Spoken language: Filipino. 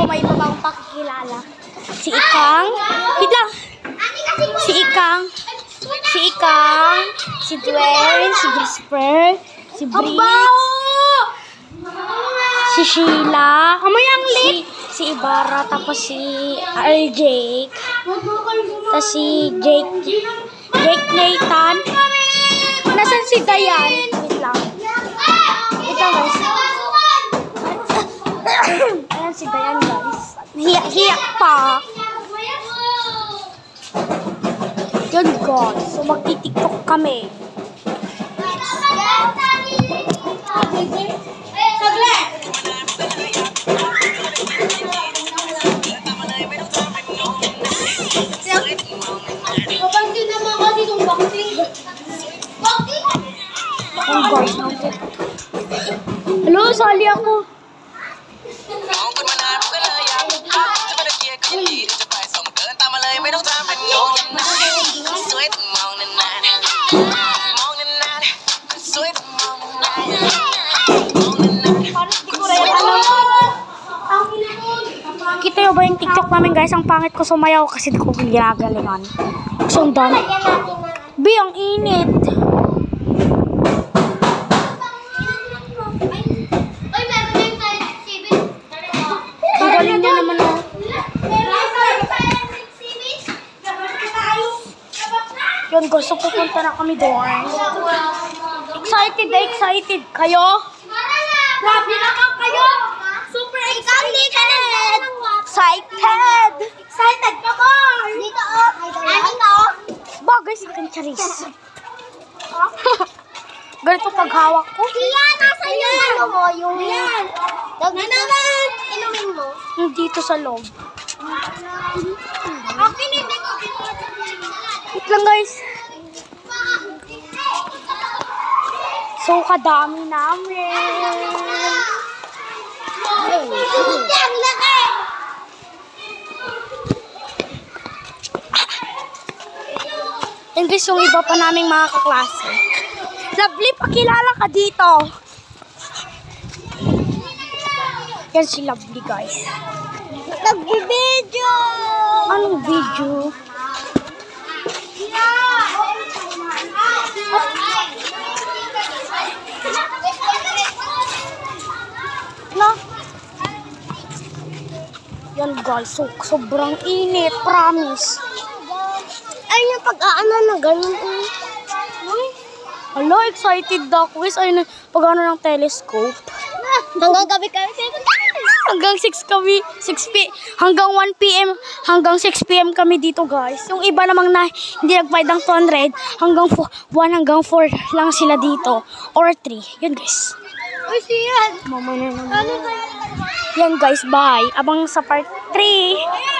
may iba bang pakikilala. Si Ikang. Wait lang. Si Ikang. Si Dwayne. Si Jasper. Si Briggs. Si Sheila. Si Ibarra. Tapos si Jake. Tapos si Jake Nathan. Nasaan si Dayan? Wait lang. Guys. Ayan si Dayan, guys. Hiyak pa. Yun, guys. So, magti-tiktok kami. Hello, sali ako. Kita nyo ba yung TikTok namin, guys? Ang pangit ko sumayaw kasi di ko ginagalingan. So, done. B, ang init. Ang galing niya naman, oh. Yun, guys. So, pupunta na kami doon. Excited kayo? Grabe naman kayo! Super excited! Excited ka ba? Dito, oh. Bagay si Kancharis. Ganito paghawak ko. Yan, nasa yung ano mo, yung... Yan. Naman, inumin mo. Dito sa loob. Okay, hindi ko. Wait lang, guys. So, kadami namin. Yan, laki! And guys, yung iba pa naming mga kaklase. Lovely, pakilala ka dito. Yan si Lovely, guys. Nag-video! Anong video? No? Yan, guys. So, sobrang init. Promise. Ay, yung pag-aano na ganun. Hello, excited ako. Guys, ayun, pag-ano ng telescope. Hanggang gabi kami. Hanggang 6 kami, hanggang 1 PM, hanggang 6 PM kami dito, guys. Yung iba namang na hindi nagbayad ng 200, hanggang 1 hanggang 4 lang sila dito. Or 3. Yan, guys. Uy, siyan. Mamaya na naman. Yan, guys, bye. Abang sa part 3.